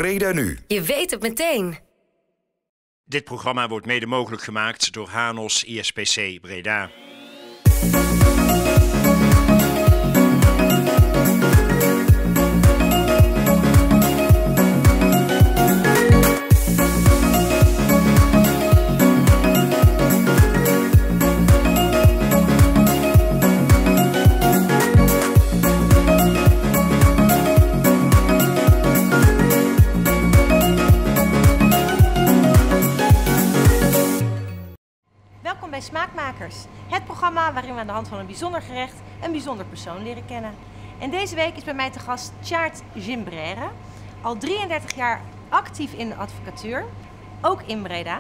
Breda Nu. Je weet het meteen. Dit programma wordt mede mogelijk gemaakt door Hanos ISPC Breda. Welkom bij Smaakmakers, het programma waarin we aan de hand van een bijzonder gerecht een bijzonder persoon leren kennen. En deze week is bij mij te gast Tjaart Gimbrère, al 33 jaar actief in de advocatuur, ook in Breda.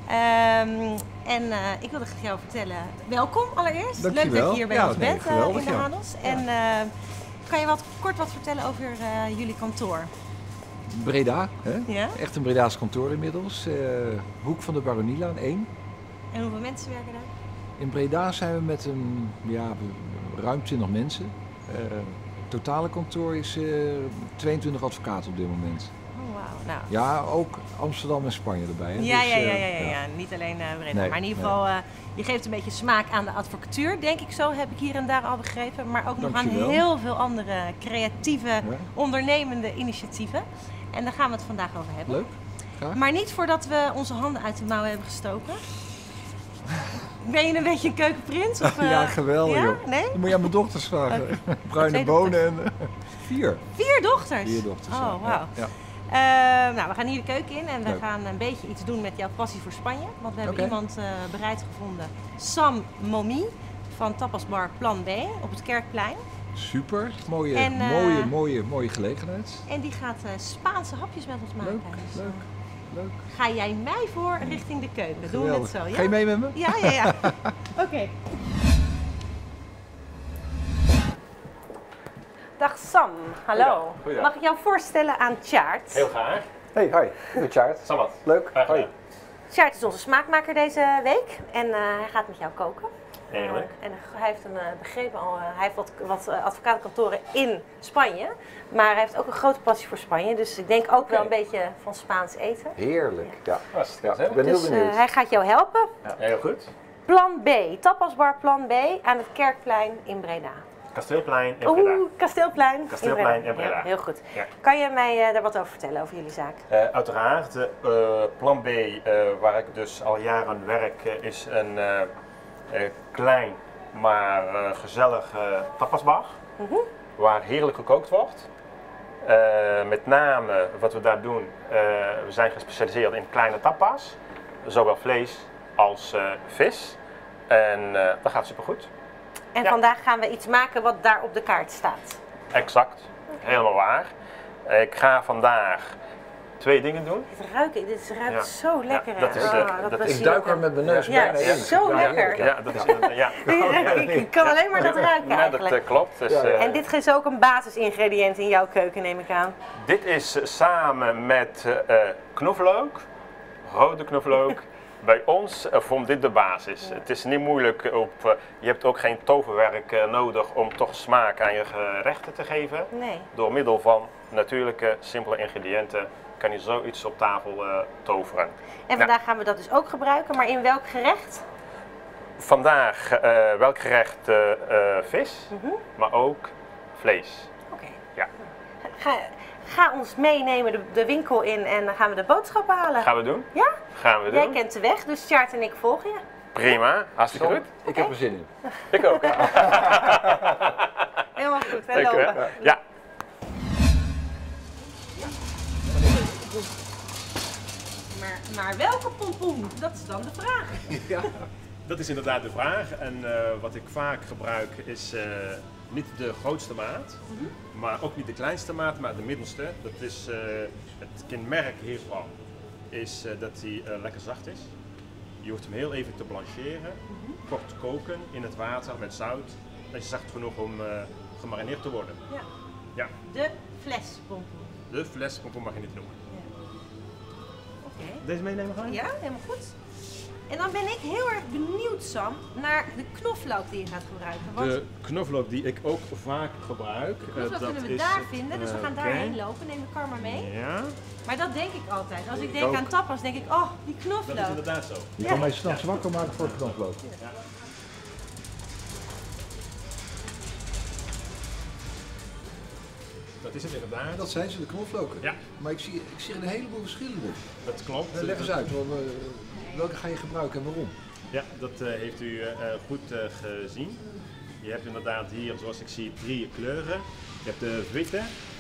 Ik wilde graag jou vertellen, welkom allereerst. Dankjewel. Leuk dat je hier bij ons bent geweldig, in de Hanos. Ja. En kan je kort wat vertellen over jullie kantoor? Breda, hè? Ja? Echt een Breda's kantoor inmiddels. Hoek van de Baronielaan 1. En hoeveel mensen werken daar? In Breda zijn we met ruim 20 mensen. Totale kantoor is 22 advocaten op dit moment. Oh, wauw. Nou. Ja, ook Amsterdam en Spanje erbij. Hè? Ja, Dus, ja. Niet alleen Breda. Nee, Maar in ieder geval, je geeft een beetje smaak aan de advocatuur, denk ik zo, heb ik hier en daar al begrepen. Maar ook nog aan Dankjewel. heel veel andere creatieve, ondernemende initiatieven. En daar gaan we het vandaag over hebben. Leuk, graag. Maar niet voordat we onze handen uit de mouwen hebben gestoken. Ben je een beetje een keukenprins? Of, Ja, geweldig ja? joh. Nee? Dan moet je aan mijn dochters vragen. Oké. Bruine 2 bonen en 4. 4 dochters? 4 dochters, Oh, ja. wauw. Ja. Nou, we gaan hier de keuken in en we Leuk. gaan een beetje iets doen met jouw passie voor Spanje. Want we hebben Oké. iemand bereid gevonden, Sam Momi van Tapasbar Plan B op het Kerkplein. Super, mooie, En, mooie gelegenheid. En die gaat Spaanse hapjes met ons maken. Leuk, Dus, leuk, leuk. ga jij mij voor richting de keuken? Doen we het Geweldig. zo? Ja? Ga je mee met me? Ja. Oké. Dag Sam, hallo. Goeiedag. Mag ik jou voorstellen aan Tjaart? Heel graag. Hey, hi. Ik ben Tjaart. Samad. Leuk. Graag Hoi. gedaan. Tjaart is onze smaakmaker deze week en hij gaat met jou koken. Heerlijk. En hij heeft begrepen al, hij heeft wat advocatenkantoren in Spanje, maar hij heeft ook een grote passie voor Spanje. Dus ik denk ook wel een beetje van Spaans eten. Heerlijk. Ja. Hartstikke Ja. gezellig. Ik ben heel Dus benieuwd. hij gaat jou helpen. Ja, heel goed. Plan B, Tapasbar Plan B aan het Kerkplein in Breda. Kasteelplein in Breda. Kasteelplein. Kasteelplein in Breda. Ja, heel goed. Ja. Kan je mij daar wat over vertellen, over jullie zaak? Uiteraard. Plan B, waar ik dus al jaren werk, is een klein maar gezellig tapasbar. Waar heerlijk gekookt wordt. Met name wat we daar doen, we zijn gespecialiseerd in kleine tapas. Zowel vlees als vis. En dat gaat supergoed. En Ja. vandaag gaan we iets maken wat daar op de kaart staat. Exact, helemaal waar. Ik ga vandaag 2 dingen doen. Dit ruikt Ja. zo lekker. Ja, dat is, hè? dat Ik duik er met mijn neus Ja, bijna in. zo lekker. Ja, dat is, ja. Ik kan alleen maar dat ruiken Ja, eigenlijk. dat klopt. Dus, En dit is ook een basisingrediënt in jouw keuken, neem ik aan. dit is samen met knoflook, rode knoflook. Bij ons vormt dit de basis. Het is niet moeilijk, je hebt ook geen toverwerk nodig om toch smaak aan je gerechten te geven. Nee. Door middel van natuurlijke, simpele ingrediënten kan je zoiets op tafel toveren. En vandaag gaan we dat dus ook gebruiken, maar in welk gerecht? Vandaag welk gerecht? Vis, maar ook vlees. Oké. Ja. Ga ons meenemen de winkel in en dan gaan we de boodschappen halen. Gaan we doen? Ja? Gaan we Jij doen. kent de weg, dus Tjaart en ik volgen je. Prima, hartstikke goed. Ik heb er zin in. Ik ook. Helemaal goed, wij Leuk, hè? lopen. Ja. Maar welke pompoen? Dat is dan de vraag. Dat is inderdaad de vraag. En wat ik vaak gebruik is niet de grootste maat, maar ook niet de kleinste maat, maar de middelste. Dat is het kenmerk hiervan, is dat hij lekker zacht is. Je hoeft hem heel even te blancheren, kort koken in het water met zout. Dat is zacht genoeg om gemarineerd te worden. Ja. Ja, De flespompoen. de flespompoen mag je niet noemen. Oké. Deze meenemen gaan? Ja, helemaal goed. En dan ben ik heel erg benieuwd, Sam, naar de knoflook die je gaat gebruiken. Want De knoflook die ik ook vaak gebruik. knoflook kunnen we daar vinden, dus we gaan daarheen lopen. Neem de kar maar mee. Ja. Maar dat denk ik altijd. Als ik denk aan tapas, denk ik, oh, die knoflook. Dat is inderdaad zo. Je kan mij s'nachts wakker maken voor het knoflook. Dat is het inderdaad. Dat zijn ze, de knoflooken. Ja. Maar ik zie er een heleboel verschillen in. Dat klopt. Leg eens uit, welke ga je gebruiken en waarom? Ja, dat heeft u goed gezien. Je hebt inderdaad hier, zoals ik zie, 3 kleuren. Je hebt de witte,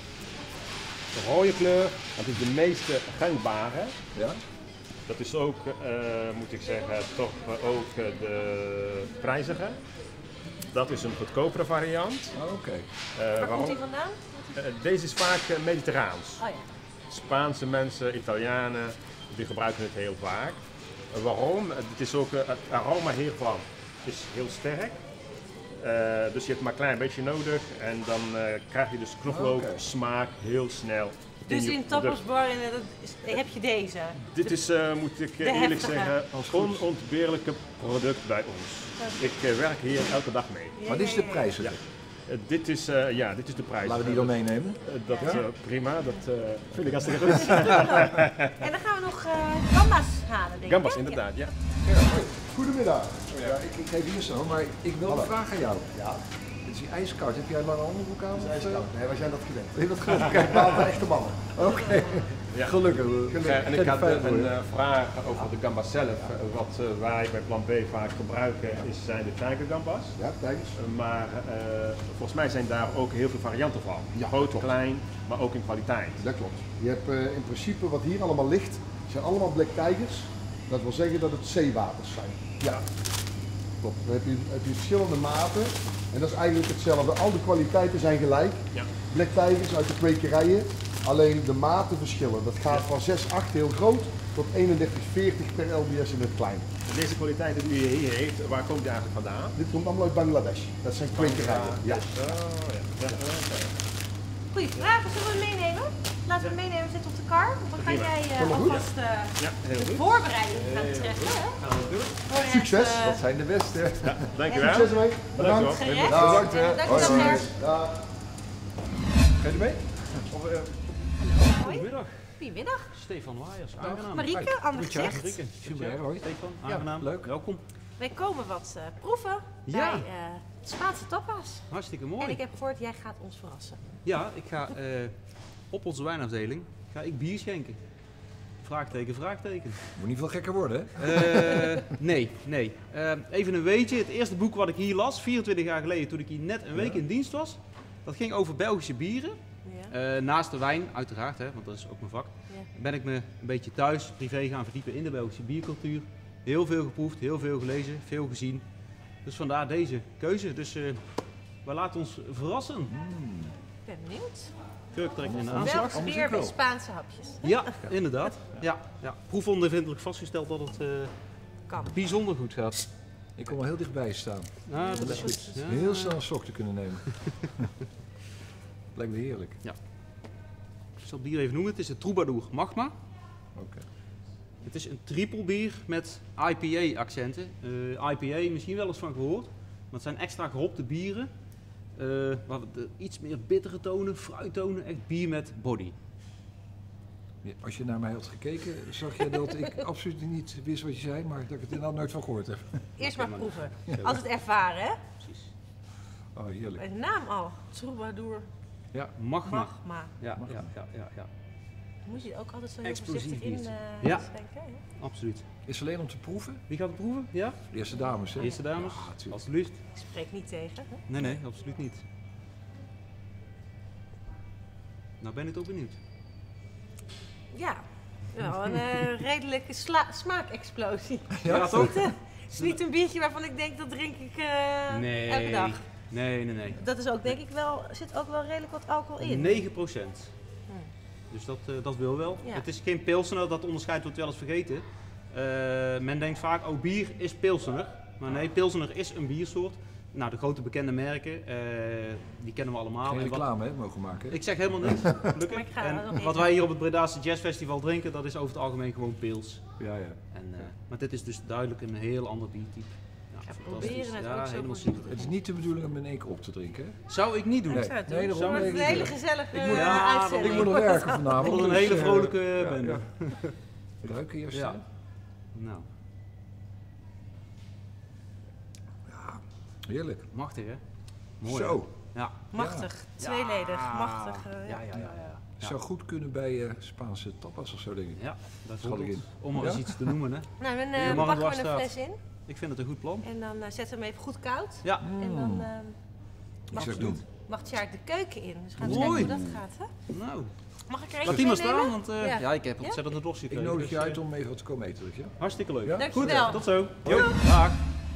de rode kleur, dat is de meeste gangbare. Ja? Dat is ook, moet ik zeggen, toch ook de prijzige. Dat is een goedkopere variant. Oh, oké. Waar komt die vandaan? Deze is vaak mediterraans. Oh ja. Spaanse mensen, Italianen, die gebruiken het heel vaak. Waarom? Het is ook, het aroma hiervan is heel sterk. Dus je hebt maar een klein beetje nodig en dan krijg je dus knoflook smaak heel snel. Dus in tapasbar heb je deze? Dit is, moet ik eerlijk zeggen, een onontbeerlijke product bij ons. Ik werk hier elke dag mee. Wat is de prijs? Ja. Dit is de prijs. Laten we die dan meenemen? Prima, dat vind ik hartstikke goed. En dan gaan we nog gambas halen, denk ik. Gambas, hè? inderdaad, ja. Goedemiddag. Ja, ik geef hier zo, maar ik wil een vraag aan jou. Ja. Het is ijskoud. Heb jij lange onderbroek aan? Het is ijskoud. Nee, wij zijn dat gewend. Heb je dat gewend? Kijk, maar echte mannen. Oké. Ja. Gelukkig. En ik had een vraag over de gambas zelf. Wat wij bij Plan B vaak gebruiken zijn de tijgergambas. Ja, tijgers. Maar volgens mij zijn daar ook heel veel varianten van. Ja, groot, klopt. klein, maar ook in kwaliteit. Dat klopt. Je hebt in principe wat hier allemaal ligt, zijn allemaal black tigers. Dat wil zeggen dat het zeewaters zijn. Ja, klopt. Dan heb je verschillende maten en dat is eigenlijk hetzelfde. Al de kwaliteiten zijn gelijk. Ja. Black tigers uit de kwekerijen, alleen de maten verschillen. Dat gaat van 6,8 heel groot tot 31,40 per lbs in het klein. Deze kwaliteiten die u hier heeft, waar komt die eigenlijk vandaan? Dit komt allemaal uit Bangladesh. Dat zijn kwekerijen. Ja. Goeie vraag, zullen we hem meenemen? Laten we hem meenemen, zitten op de kar. Dan ga jij alvast Ja, heel de goed. voorbereiding gaan treffen. Hè? Gaan we doen. Voor het, Succes. Dat zijn de beste. Ja, dankjewel. Succes ermee. Bedankt. gerecht. Bedankt, hè. Dankjewel, Ger. Ga je er mee? Hoi. Goedemiddag, Goedemiddag. Stefan Waaiers, aangenaam. Marieke, ander Richard. gezicht. Marieke, Super, hoi. Stefan, Ja, aangenaam. leuk. Welkom. Wij komen wat proeven Ja. bij Spaanse tapas. Hartstikke En mooi. ik heb gehoord, jij gaat ons verrassen. Ja, ik ga op onze wijnafdeling ga ik bier schenken. Vraagteken, vraagteken. Moet niet veel gekker worden, hè? Nee. Even een weetje. Het eerste boek wat ik hier las, 24 jaar geleden, toen ik hier net een week in dienst was, dat ging over Belgische bieren. Ja. Naast de wijn, uiteraard, hè, want dat is ook mijn vak, Ja. ben ik me een beetje thuis, privé gaan verdiepen in de Belgische biercultuur. Heel veel geproefd, heel veel gelezen, veel gezien. Dus vandaar deze keuze. Dus wij laten ons verrassen. Ik ben benieuwd. Kurk trekken in de aanslag. Belgisch anders bier ook met wel. Spaanse hapjes. Ja, inderdaad. Ja. Proefondervindelijk vastgesteld dat het Kan. bijzonder goed gaat. Ik kom wel heel dichtbij staan. Ah, dat is goed. Ja. Heel snel een sok te kunnen nemen. Lijkt me heerlijk. Ik zal het bier even noemen. Het is de Troubadour Magma. Oké. Het is een triple bier met IPA-accenten. IPA misschien wel eens van gehoord. Maar het zijn extra gehopte bieren. Waar we iets meer bittere tonen, fruittonen. Echt bier met body. Ja, als je naar mij had gekeken, zag je dat ik absoluut niet wist wat je zei, maar dat ik het inderdaad nooit van gehoord heb. Eerst maar proeven. Altijd ervaren, hè? Precies. Oh, heerlijk. Bij de naam al. Troubadour Magma. Magma. Ja. Moet je het ook altijd zo heel Explosief voorzichtig in biertje. schenken, hè? Absoluut. Is het alleen om te proeven? Wie gaat het proeven? Ja? De eerste dames, hè? Eerste dames? Ja, natuurlijk. Alsjeblieft. Ik spreek niet tegen. Hè? Nee, absoluut niet. Nou ben ik ook benieuwd. Ja. Wel een redelijke smaakexplosie. Ja, Het is niet, het is niet een biertje waarvan ik denk, dat drink ik elke dag. Nee. Dat is ook, denk ik wel, zit ook wel redelijk wat alcohol in. 9%. Dus dat wil wel. Ja. Het is geen pilsener, dat onderscheid wordt wel eens vergeten. Men denkt vaak, oh bier is pilsener. Maar nee, pilsener is een biersoort. Nou, de grote bekende merken, die kennen we allemaal. Geen En wat- reclame, hè, mogen maken. Ik zeg helemaal niks, gelukkig. Maar ik ga er nog En even. wat wij hier op het Bredaanse Jazz Festival drinken, dat is over het algemeen gewoon pils. Ja. Maar dit is dus duidelijk een heel ander biertype. Ja. proberen het Ja, ook zo helemaal voorzichtig. super. Het is niet de bedoeling om in één keer op te drinken. Hè? Zou ik niet doen. Nee. Ik zou het Nee, doen. daarom Het weet wordt ik een niet. hele gezellige Ja, uitzending. Ik moet nog werken vanavond. Het wordt een dus, hele vrolijke bende. ja. Ruiken eerst. Ja. hè? Nou, Heerlijk. machtig hè? Mooi. Zo. hè? Ja. Machtig, tweeledig, machtig. Ja. Zou goed kunnen bij Spaanse tapas of zo, denk ik. Ja, dat Schat ik is in. om maar eens Ja? iets te noemen hè. Nou, dan Ja, pakken we een Dwarsstraat. fles in Ik vind het een goed plan. en dan zetten we hem even goed koud. Ja. En dan Ik zou het doen. mag Tjaard de keuken in. Dus we gaan eens Mooi. kijken hoe dat gaat. Hè? Nou, Mag ik er laat eentje die maar meenemen? staan, want Ja. ja, ik heb Ja? ontzettend de dorst Ik gekregen. nodig je dus, uit om even wat te komen eten, weet je? hartstikke leuk. Ja? Dankjewel. Tot zo. Jo, dag.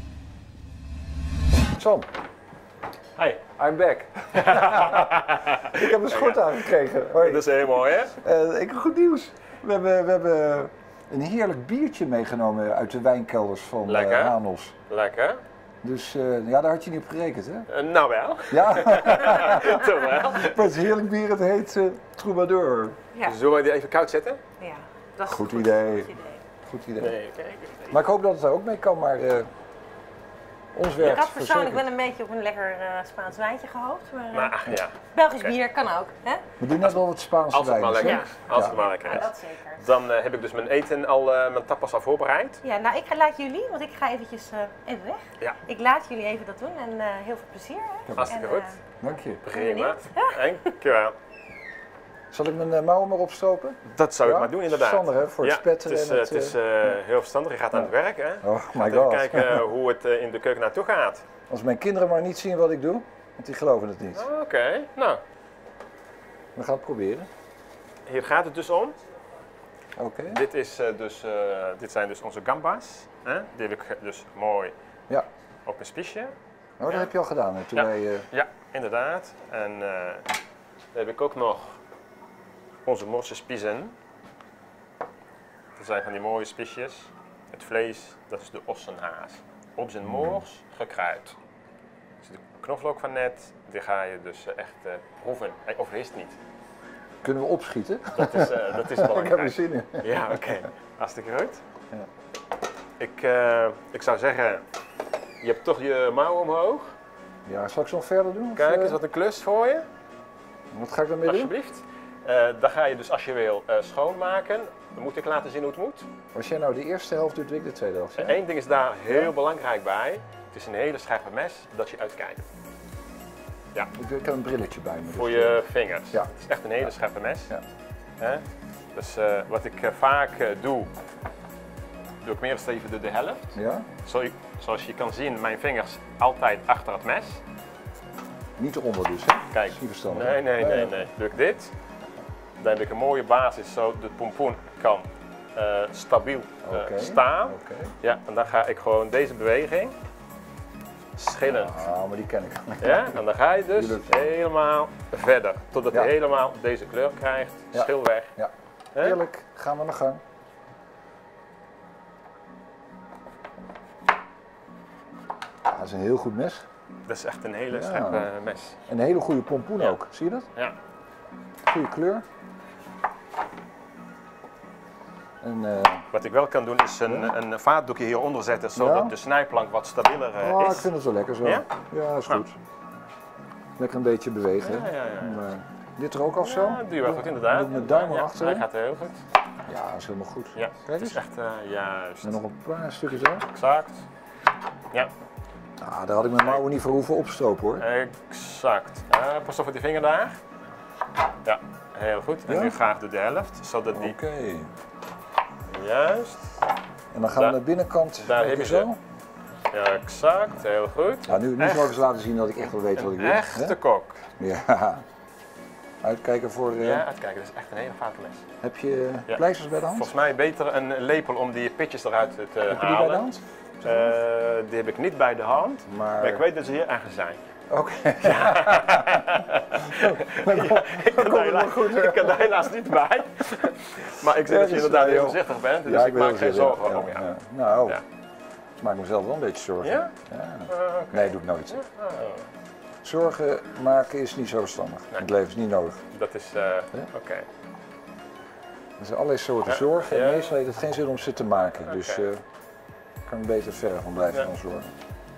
Sam, Hi. I'm back. Ik heb een schort aangekregen. Hoi. Dat is heel mooi, hè? Ik heb goed nieuws. We hebben een heerlijk biertje meegenomen uit de wijnkelders van Lekker. Hanos. Lekker. Dus ja, daar had je niet op gerekend, hè? Nou wel. Ja, Toch wel. maar het is een heerlijk bier. Het heet Troubadour. Ja. Zullen we die even koud zetten? Ja, dat is Goed een idee. Goed idee. Goed idee. Nee, kijk. Maar ik hoop dat het er ook mee kan, maar ons Ik werkt had persoonlijk verzekerd. wel een beetje op een lekker Spaans wijntje gehoopt. Maar Maar ja, Belgisch bier kan ook. Hè? We doen net wel wat Spaanse als het wijn. maar lekker hè? is. Als het maar lekker Ja, is. dat zeker. Dan heb ik dus mijn eten al, mijn tapas al voorbereid. Ja, nou ik laat jullie, want ik ga eventjes even weg. Ja. Ik laat jullie even dat doen en heel veel plezier. Hè? Hartstikke En, goed. Dank je. Prima. Dankjewel. Zal ik mijn mouwen maar opstropen? Dat zou ik Ja? maar doen inderdaad. Verstandig, hè, voor het Ja, spetteren Het is, en het, het is heel verstandig. Je gaat aan het werk, hè? Oh my Even god. kijken hoe het in de keuken naartoe gaat. Als mijn kinderen maar niet zien wat ik doe, want die geloven het niet. Oké, nou, We gaan het proberen. hier gaat het dus om. Oké. Dit zijn dus onze gambas. Hè? Die heb ik dus mooi Ja. op een spiesje. Oh, dat heb je al gedaan, hè? Toen Ja. wij, Ja, inderdaad. En dan heb ik ook nog onze morse spiezen. Dat zijn van die mooie spiesjes. Het vlees, dat is de ossenhaas. Op zijn moors gekruid. Dus de knoflook van net, die ga je dus echt proeven. Hij overheerst niet. kunnen we opschieten? Dat is Ik heb er belangrijk. zin in. Ja, oké. Hartstikke goed. Ja. Ik zou zeggen, je hebt toch je mouw omhoog. Ja, zal ik ze nog verder doen? Of, Kijk eens wat een klus voor je. Wat ga ik daarmee doen? Alsjeblieft. Dan ga je dus als je wil schoonmaken. Dan moet ik laten zien hoe het moet. Als jij nou de eerste helft doet, doe ik de tweede helft. Ja? Eén ding is daar heel belangrijk bij. Het is een hele scherpe mes dat je uitkijkt. Ik heb een brilletje bij me. dus, Voor je vingers. Ja. Het is echt een hele scherpe mes. Ja. Hè? Dus wat ik vaak doe ik meer dan even de helft. Ja? Zoals je kan zien, mijn vingers altijd achter het mes. Niet eronder dus, hè? Kijk, Dat is niet verstandig. nee. Doe ik dit, dan heb ik een mooie basis, zo de pompoen kan stabiel Oké. staan. Oké. Ja, en dan ga ik gewoon deze beweging schillend. Ah, maar die ken ik. Ja, en dan ga je dus Die lukt wel. helemaal verder, totdat Ja. hij helemaal deze kleur krijgt, Ja. schil weg. Ja. Hè? Heerlijk, gaan we aan de gang. Ja, dat is een heel goed mes. Dat is echt een hele Ja. scherpe mes. En een hele goede pompoen Ja. ook. Zie je dat? Ja. Goede kleur. En, Wat ik wel kan doen is een vaatdoekje hieronder zetten, zodat Ja. de snijplank wat stabieler oh, ik is. vind het wel lekker zo. Ja? Ja, is Nou. goed. Lekker een beetje bewegen. Ja, hè? ja, ja. Maar dit er ook af zo? Ja, doe je wel goed inderdaad. Doe mijn duim Ja, erachter. hij gaat heel goed. Ja, dat is helemaal goed. Ja, Kijk het is eens. echt juist. En nog een paar stukjes af. Exact. Ja, Nou, daar had ik mijn mouwen niet voor hoeven opstropen hoor. exact. Pas op met die vinger daar. Ja, heel goed. En Ja? nu graag de helft, zodat die Oké. juist. En dan gaan we Daar- naar de binnenkant. daar Kijk heb je eens ze. zo. Ja, exact. Heel goed. Ja, nu Echt zal ik eens laten zien dat ik echt wel weet wat ik een wil. echte hè? kok. Ja. Uitkijken voor... Ja, uitkijken. Dat is echt een hele vaak mes. Heb je Ja. pleisters bij de hand? Volgens mij beter een lepel om die pitjes eruit te Heb je die bij de halen. hand? Die heb ik niet bij de hand, maar ik Maar... weet dat ze hier ergens zijn. Oké. Ik kan daar helaas niet bij. Maar ik zie Ja, dat je dus, inderdaad heel joh. voorzichtig bent, dus Ja, ik ben maak heel geen zin, zorgen om jou. ja. Nou, Ja. ik maak mezelf wel een beetje zorgen. Ja? Ja. Oké. Nee, doe ik nooit. Oh, Zorgen maken is niet zo verstandig. Nee. Het leven is niet nodig. dat is, oké. Er zijn allerlei soorten Ja. zorgen en Ja. meestal heeft het geen zin om ze te maken. Oké. Dus kan ik beter verre van blijven Ja. van zorgen.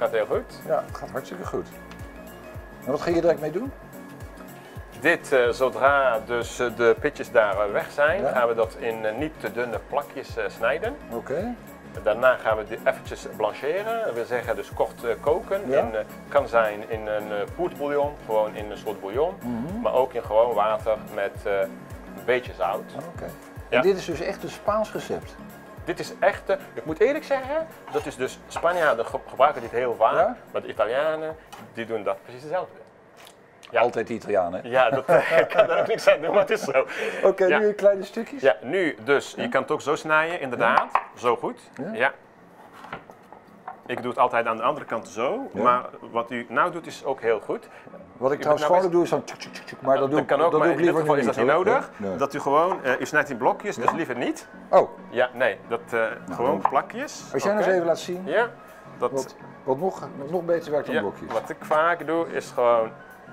gaat heel goed. Ja, het gaat hartstikke goed. En wat ga je direct mee doen? Dit, zodra dus de pitjes daar weg zijn, Ja. gaan we dat in niet te dunne plakjes snijden. Oké. Daarna gaan we dit eventjes blancheren. Dat wil zeggen dus kort koken. Ja. Kan zijn in een poederbouillon, gewoon in een soort bouillon. Mhm. Maar ook in gewoon water met een beetje zout. Oké. Ja. En dit is dus echt een Spaans recept? Dit is echt, ik moet eerlijk zeggen, dat is dus Spanjaarden gebruiken dit heel vaak. Ja? Maar de Italianen, die doen dat precies hetzelfde. Ja. Altijd Italianen. Ja, dat, ik kan daar ook niks aan doen, maar het is zo. Oké, Ja. nu in kleine stukjes? Ja, nu dus, je kan het ook zo snijden, inderdaad. Zo goed. Ja. Ja. Ik doe het altijd aan de andere kant zo, Ja. maar wat u nou doet is ook heel goed. Wat ik trouwens nou gewoonlijk doe is dan tjuk, tjuk, tjuk, maar dat doe ik, kan ook, dat maar doe ik in dit liever geval is dat niet hoor. nodig. Nee. Dat u gewoon, u snijdt in blokjes, dus liever niet. Oh, Ja, nee, dat gewoon plakjes. als jij nou Oké. eens even laat zien, Ja, dat, wat nog beter werkt dan ja, blokjes. wat ik vaak doe is gewoon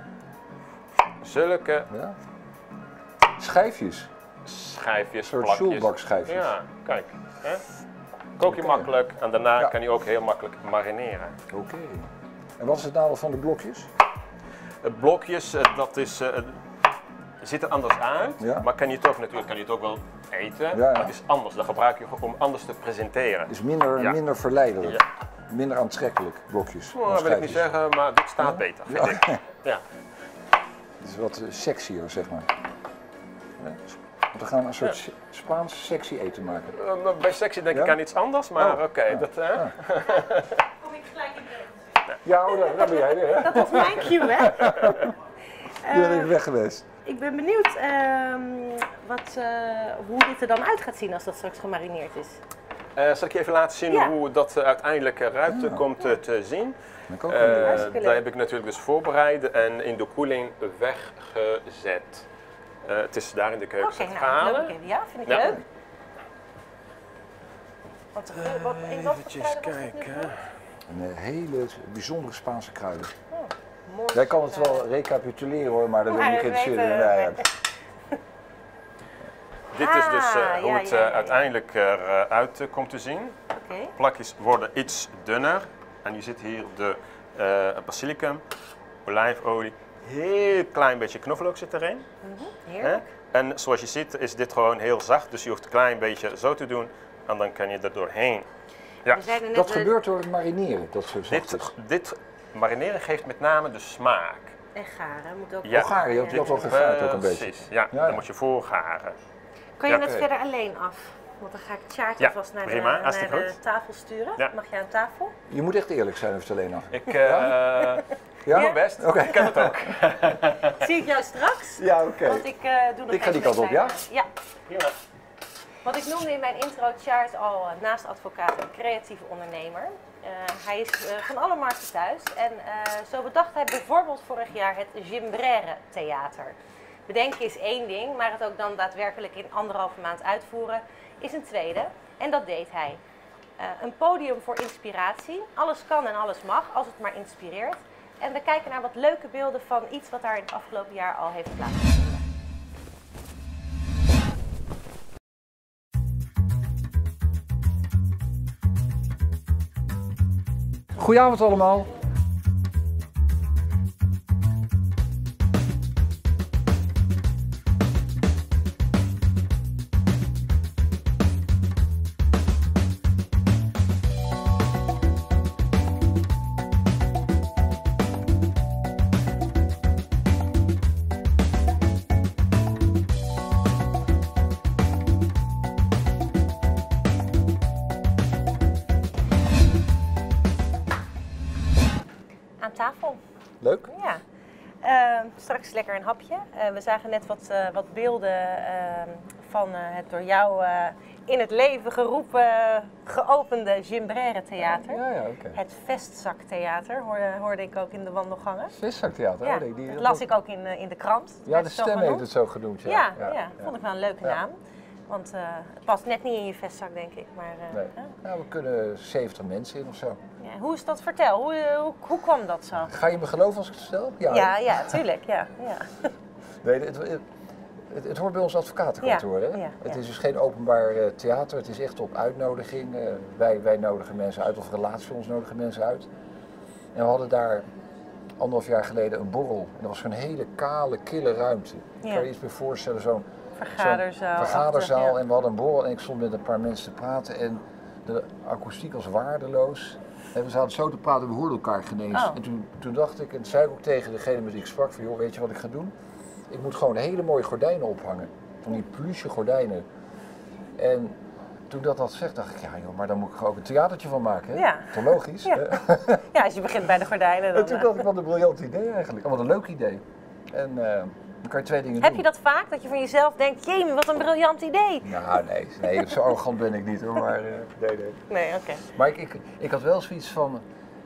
zulke Ja. Schijfjes, schijfjes, een soort plakjes. schoelbakschijfjes. Ja, kijk. Hè? Kook je Oké. makkelijk en daarna Ja. kan je ook heel makkelijk marineren. Oké. En wat is het nadeel van de blokjes? Blokjes, dat is, ziet er anders uit, Ja. maar kan je het ook natuurlijk kan je het ook wel eten. Ja. Maar het is anders, dat gebruik je om anders te presenteren. Het is minder, Ja. minder verleidelijk, Ja. minder aantrekkelijk, blokjes. dan Nou, dat wil ik niet schijfjes. zeggen, maar dit staat beter, vind Ja. ik. Ja. Het is wat sexier, zeg maar. Ja. Want we gaan een soort Spaans sexy eten maken. Maar bij sexy denk Ja? ik aan iets anders, maar Oh. oké. Ja. Dat, Kom ik gelijk in beeld. Ja, oh, daar ben jij weer, hè? Dat was mijn cue, hè? Je bent even weg geweest. Ik ben benieuwd hoe dit er dan uit gaat zien als dat straks gemarineerd is. zal ik je even laten zien Ja. hoe dat uiteindelijk eruit Ja. komt te zien? Ben ik ook benieuwd. Hartstikke leuk. Daar heb ik natuurlijk dus voorbereid en in de koeling weggezet. Het is daar in de keuken Oké, te nou, halen. loop ik even. Ja, vind ik Ja. leuk. Want, in wat voor Eventjes kruiden was dit nu kijken. voor? Een hele bijzondere Spaanse kruiden. Mooi. Jij kan het wel recapituleren hoor, maar dat wil Maar ik niet we interesseren. weten- Nee, ja. Dit is dus Ah, hoe ja, het ja, ja. uiteindelijk eruit komt te zien. Oké. Plakjes worden iets dunner. En je ziet hier de basilicum, olijfolie, heel klein beetje knoflook zit erin. Hè? Heerlijk. En zoals je ziet is dit gewoon heel zacht, dus je hoeft een klein beetje zo te doen en dan kan je er doorheen. Ja. We zeiden net, Dat gebeurt door het marineren, dat zo zacht is. Dit marineren geeft met name de smaak. En garen moet ook. Ja. Oh, garen, je had al gegaard ook een beetje. Precies, ja, Ja, ja. dan moet je voorgaren. Kan je Ja. het verder alleen af? Want dan ga ik Tjaart Ja, alvast naar, prima, naar hartstikke de goed. tafel sturen. Ja. Mag jij aan tafel? Je moet echt eerlijk zijn, of het alleen af. Ik Ja? doe mijn best, Oké. ik kan het ook. Zie ik jou straks? Ja, oké. Want ik doe nog Ik ga die even kant op, een ja? kleine- Ja. Want ik noemde in mijn intro Tjaart al naast advocaat een creatieve ondernemer. Hij is van alle markten thuis en zo bedacht hij bijvoorbeeld vorig jaar het Gimbrère Theater. Bedenken is één ding, maar het ook dan daadwerkelijk in 1,5 maand uitvoeren is een tweede. En dat deed hij. Een podium voor inspiratie. Alles kan en alles mag, als het maar inspireert. En we kijken naar wat leuke beelden van iets wat daar in het afgelopen jaar al heeft plaatsgevonden. Goedenavond allemaal. Aan tafel. Leuk. Ja. Straks lekker een hapje. We zagen net wat beelden van het door jou in het leven geroepen, geopende Gimbrère Theater. Ja, ja, oké. Het Vestzaktheater hoorde ik ook in de wandelgangen. Viszaktheater, Ja, oh, dat las ik ook in de krant. Ja, Werd de zo stem heeft genoemd. het zo genoemd. Ja, vond ik wel een leuke Ja. naam. Want het past net niet in je vestzak, denk ik. Maar, Nee. Nou, we kunnen 70 mensen in of zo. ja, hoe is dat? Vertel, hoe kwam dat zo? Ga je me geloven als ik het vertel? Ja, tuurlijk. Ja. Nee, het hoort bij ons advocatenkantoor. Ja, Hè? ja, Het ja. is dus geen openbaar theater, het is echt op uitnodiging. Wij nodigen mensen uit, of Relatie voor ons nodigen mensen uit. En we hadden daar 1,5 jaar geleden een borrel. En dat was zo'n hele kale, kille ruimte. Ja. Kan je iets meer voorstellen? Zo'n Vergaderzaal. vergaderzaal. Ja. En we hadden een borrel en ik stond met een paar mensen te praten. En de akoestiek was waardeloos. En we zaten zo te praten, we hoorden elkaar geen eens. Oh. En toen dacht ik, en zei ik ook tegen degene met wie ik sprak, van joh, weet je wat ik ga doen? Ik moet gewoon hele mooie gordijnen ophangen. Van die pluche gordijnen. En toen dat zegt, dacht ik, ja joh, maar dan moet ik er ook een theatertje van maken. Hè? Ja. Toch logisch? Ja. hè? Ja, als je begint bij de gordijnen dan... En toen dacht ik, wat een briljant idee eigenlijk. Oh, wat een leuk idee. En dan kan je 2 dingen doen. Heb je dat vaak, dat je van jezelf denkt, jee, wat een briljant idee? Nou, nee, zo arrogant ben ik niet hoor, maar nee. Nee, oké. Maar ik had wel zoiets van,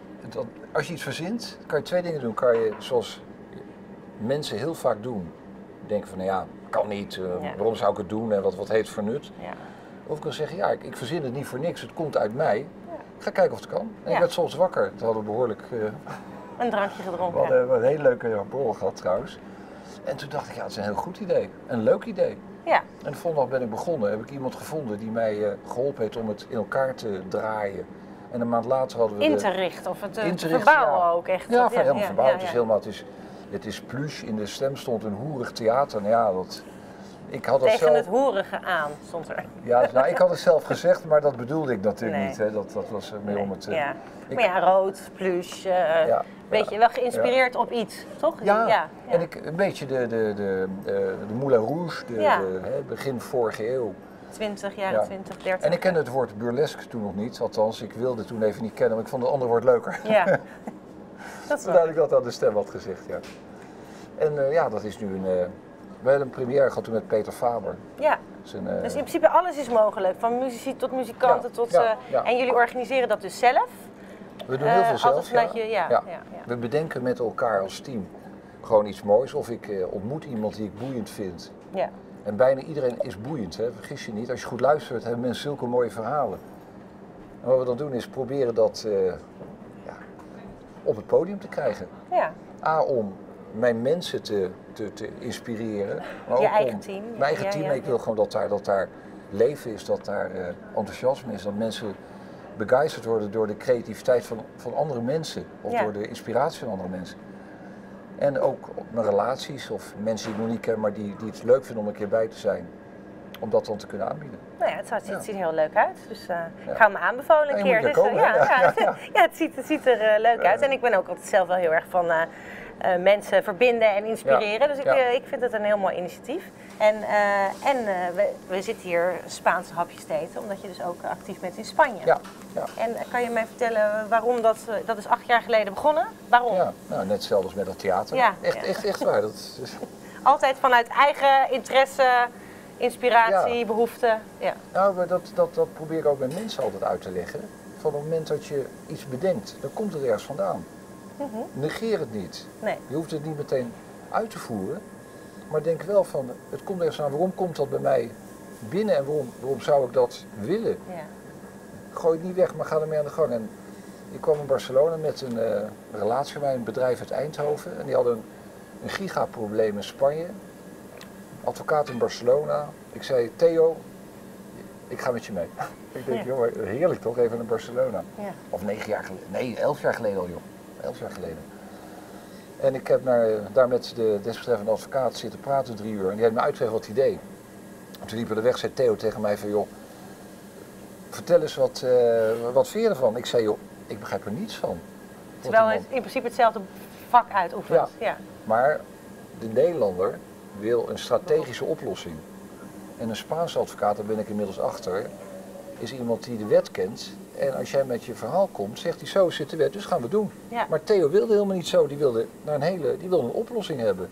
als je iets verzint, kan je 2 dingen doen. Kan je, zoals mensen heel vaak doen, denken van, nou ja, kan niet, waarom zou ik het doen en wat heeft voor nut? Ja. Of ik kan zeggen, ja, ik verzin het niet voor niks, het komt uit mij. Ik ga kijken of het kan. En Ja. ik werd soms wakker, toen hadden we behoorlijk, Een drankje we gedronken. hadden een hele leuke borrel gehad trouwens. En toen dacht ik, ja, het is een heel goed idee, een leuk idee. Ja. En de volgende dag ben ik begonnen, heb ik iemand gevonden die mij geholpen heeft om het in elkaar te draaien. En een maand later hadden we In te richten of het in te richten, verbouwen ja. ook echt. Ja, helemaal verbouwd. ja. Het is pluche, in de stem stond een hoerig theater. Nou ja, ik had het Tegen zelf, het hoerige aan stond er. ja, nou, ik had het zelf gezegd, maar dat bedoelde ik natuurlijk Nee. niet. Hè. Dat was meer om het... Ja. ik- Maar ja, rood, pluche, weet je, wel geïnspireerd op iets, toch? Ja, en een beetje de Moulin Rouge, begin vorige eeuw. 20, jaren Ja. 20, 30. En ik kende het woord burlesque toen nog niet, althans, ik wilde het toen even niet kennen, maar ik vond het andere woord leuker. Ja, dat is Vandaar dat wel. ik dat aan de stem had gezegd, ja. En ja, dat is nu we hebben een première gehad toen met Peter Faber. Ja, Zijn, dus in principe alles is mogelijk, van muzici tot muzikanten Ja, tot... ja. En jullie organiseren dat dus zelf? we doen heel veel zelf, Altijd vanuit je, ja. We bedenken met elkaar als team gewoon iets moois. Of ik ontmoet iemand die ik boeiend vind. Ja. En bijna iedereen is boeiend, hè? Vergis je niet. Als je goed luistert, hebben mensen zulke mooie verhalen. En wat we dan doen is proberen dat op het podium te krijgen. Ja. Om mijn mensen te inspireren. Maar Je ook eigen om team. mijn eigen Ja, team. ja, Ik wil gewoon dat daar leven is, dat daar enthousiasme is. Dat mensen begeisterd worden door de creativiteit van andere mensen. Of Ja. door de inspiratie van andere mensen. En ook mijn relaties of mensen die ik nog niet ken, maar die het leuk vinden om een keer bij te zijn. Om dat dan te kunnen aanbieden. Nou ja, het ziet er heel leuk uit. Dus ik ga hem aanbevolen Ja, een je keer. moet er Dus, komen, hè? ja, het ziet er leuk uit. En ik ben ook altijd zelf wel heel erg van mensen verbinden en inspireren. Dus ik vind het een heel mooi initiatief. En we zitten hier Spaanse hapjes te eten, omdat je dus ook actief bent in Spanje. Ja. En kan je mij vertellen waarom dat is 8 jaar geleden begonnen? Waarom? Ja, nou, net zelfs als met dat theater. Ja. Echt waar. Dat is, Altijd vanuit eigen interesse, inspiratie, Ja. behoefte. Ja. nou, maar dat probeer ik ook met mensen altijd uit te leggen. Van het moment dat je iets bedenkt, dan komt het ergens vandaan. Negeer het niet. Nee. Je hoeft het niet meteen uit te voeren. Maar denk wel van, het komt ergens aan. Waarom komt dat bij mij binnen en waarom zou ik dat willen? Ja. Gooi het niet weg, maar ga ermee aan de gang. En ik kwam in Barcelona met een relatie bij een bedrijf uit Eindhoven. En die hadden een gigaprobleem in Spanje. Advocaat in Barcelona. Ik zei, Theo, ik ga met je mee. Ik denk, joh, heerlijk toch, even naar Barcelona. Ja. Of 9 jaar geleden, nee, 11 jaar geleden al, joh. 11 jaar geleden. En ik heb daar met de desbetreffende advocaat zitten praten 3 uur. En die heeft me uitgelegd wat hij deed. En toen liepen we de weg, zei Theo tegen mij van, joh, vertel eens wat vind je ervan? Ik zei, joh, ik begrijp er niets van. Terwijl het in principe hetzelfde vak uitoefent. Ja. Maar de Nederlander wil een strategische oplossing. En een Spaanse advocaat, daar ben ik inmiddels achter, is iemand die de wet kent. En als jij met je verhaal komt, zegt hij, zo zit de wet, dus gaan we doen. Ja. Maar Theo wilde helemaal niet zo, die wilde een oplossing hebben.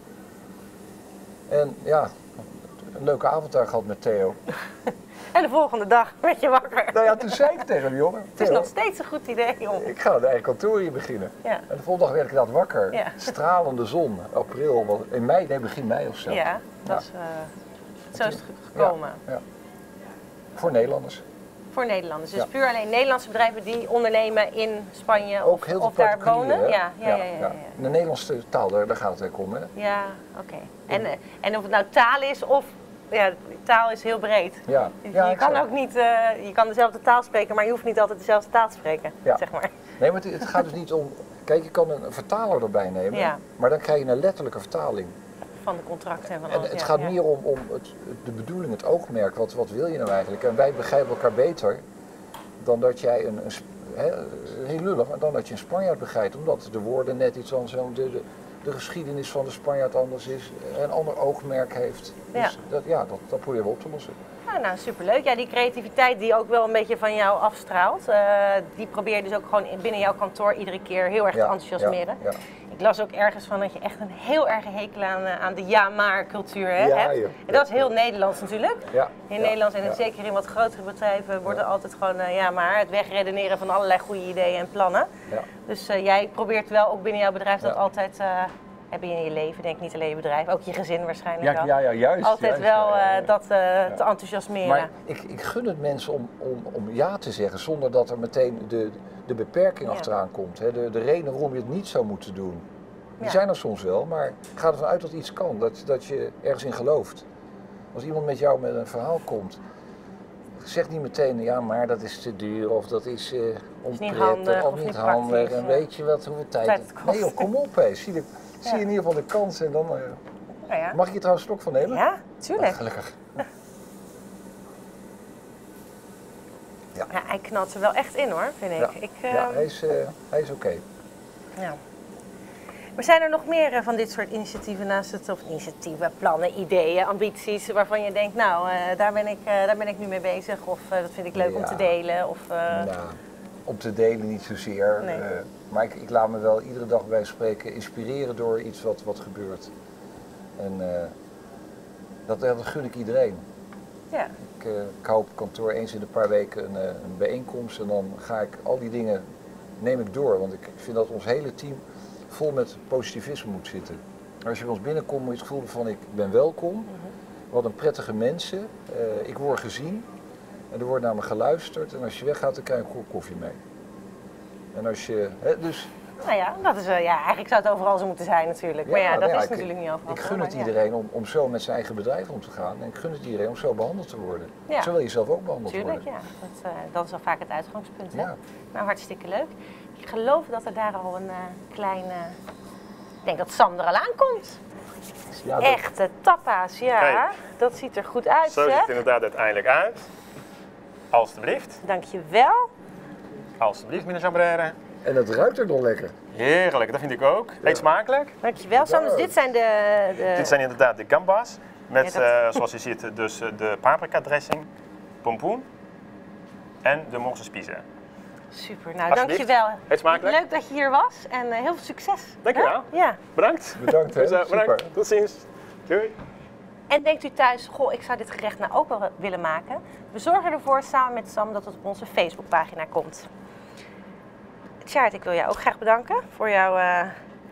En ja, een leuke avond daar gehad met Theo. En de volgende dag werd je wakker. Nou ja, toen zei ik tegen hem, jongen, Het is Theo, nog steeds een goed idee om. ik ga een eigen kantoor hier beginnen. Ja. En de volgende dag werd ik inderdaad wakker. Ja. Stralende zon, april, in mei, nee, begin mei of zo. Ja, dat is, zo is het gekomen. Ja. Voor Nederlanders. Voor Nederlanders. Dus Ja. puur alleen Nederlandse bedrijven die ondernemen in Spanje Ook heel veel of daar particulieren, wonen. hè? Ja. De Nederlandse taal, daar gaat het ook om. Hè? Ja, oké. En of het nou taal is of... Ja, taal is heel breed. Ja. Je Ja, kan exact. ook niet... je kan dezelfde taal spreken, maar je hoeft niet altijd dezelfde taal te spreken. Ja. Zeg maar. Nee, maar het gaat dus niet om... Kijk, Kijk, je kan een vertaler erbij nemen, Ja. maar dan krijg je een letterlijke vertaling. Van de contracten en van En alles. het gaat meer om de bedoeling, het oogmerk. Wat wil je nou eigenlijk? En wij begrijpen elkaar beter dan dat jij heel lullig, maar dan dat je een Spanjaard begrijpt. Omdat de woorden net iets anders zijn, de geschiedenis van de Spanjaard anders is, een ander oogmerk heeft. Ja. Dus dat proberen we op te lossen. Ja, nou, superleuk. Ja, die creativiteit die ook wel een beetje van jou afstraalt, die probeer je dus ook gewoon binnen jouw kantoor iedere keer heel erg te enthousiasmeren. Ja. Ik las ook ergens van dat je echt een heel erg hekel aan de ja-maar cultuur hebt. Ja. En dat is heel Nederlands natuurlijk. Ja. In Nederland en zeker in wat grotere bedrijven wordt er altijd gewoon ja-maar, het wegredeneren van allerlei goede ideeën en plannen. Ja. Dus jij probeert wel ook binnen jouw bedrijf dat altijd, heb je in je leven, denk ik niet alleen je bedrijf, ook je gezin waarschijnlijk wel. Ja, juist. Altijd wel dat te enthousiasmeren. Maar ik gun het mensen om ja te zeggen zonder dat er meteen de beperking achteraan komt. Hè. De redenen waarom je het niet zou moeten doen, die zijn er soms wel, maar ga ervan uit dat iets kan, dat je ergens in gelooft. Als iemand met jou met een verhaal komt, zeg niet meteen, ja maar dat is te duur of dat is onprettig of niet handig en weet je wat, hoeveel tijd het kost. Nee joh, kom op hé, zie je in ieder geval de kans en dan... Mag ik hier trouwens een slok van nemen? Ja, tuurlijk. Gelukkig. Ja, hij knalt er wel echt in hoor, vind ik. Ja, hij is oké. Ja. Maar zijn er nog meer van dit soort initiatieven naast het, of initiatieven, plannen, ideeën, ambities, waarvan je denkt, nou, daar ben ik nu mee bezig, of dat vind ik leuk om te delen? Of, om te delen niet zozeer, nee. Maar ik laat me wel iedere dag bij spreken inspireren door iets wat gebeurt. En dat gun ik iedereen. Ja. Ik hou op kantoor eens in de paar weken een bijeenkomst en dan ga ik al die dingen, neem ik door, want ik vind dat ons hele team vol met positivisme moet zitten. Als je bij ons binnenkomt moet je het gevoel van ik ben welkom, wat een prettige mensen, ik word gezien en er wordt naar me geluisterd en als je weggaat dan krijg je een kop koffie mee. En als je, dus... Nou ja, dat is, eigenlijk zou het overal zo moeten zijn natuurlijk, maar ja, dat is natuurlijk niet overal. Ik gun het iedereen om zo met zijn eigen bedrijf om te gaan en ik gun het iedereen om zo behandeld te worden. Ja. Zo wil je zelf ook behandeld tuurlijk, worden. Ja, dat is wel vaak het uitgangspunt. Hè? Ja. Nou, hartstikke leuk. Ik geloof dat er daar al een kleine... Ik denk dat Sam er al aankomt. Ja, echte tapa's, ja. Kijk. Dat ziet er goed uit, Zo ziet zeg. het inderdaad uiteindelijk uit. Alsjeblieft. Dankjewel. Alsjeblieft, meneer Jambrère. En het ruikt er nog lekker. Heerlijk, dat vind ik ook. Eet smakelijk. Dankjewel, Sam. Dus dit zijn de... Dit zijn inderdaad de gambas. Met, Ja, zoals je ziet, dus de paprika dressing, pompoen en de morse spiezen. Super, nou Alsjeblieft. dankjewel. Eet smakelijk. Leuk dat je hier was en heel veel succes. Dankjewel. Hè? Ja. Bedankt. Bedankt hè, super. Bedankt. Tot ziens. Doei. En denkt u thuis, goh, ik zou dit gerecht nou ook wel willen maken? We zorgen ervoor samen met Sam dat het op onze Facebookpagina komt. Tjaart, ik wil jou ook graag bedanken voor jouw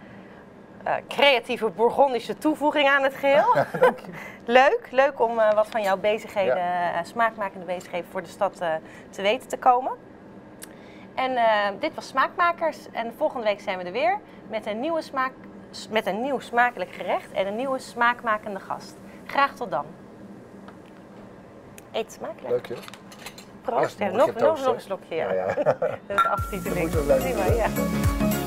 creatieve Bourgondische toevoeging aan het geheel. Dank je. Leuk om wat van jouw bezigheden, smaakmakende bezigheden voor de stad te weten te komen. En dit was Smaakmakers en volgende week zijn we er weer met een nieuw smakelijk gerecht en een nieuwe smaakmakende gast. Graag tot dan. Eet smakelijk. Leuk joh. Proost. Ja, Ja, nog een keer nog toast, hè? een slokje. Ja. Ja. Dat aftiteling. Moeten we blijven Prima, doen. ja.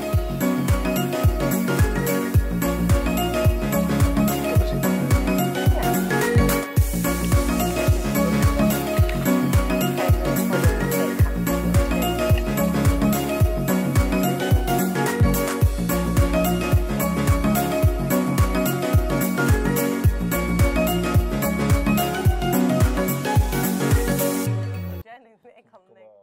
Ik kan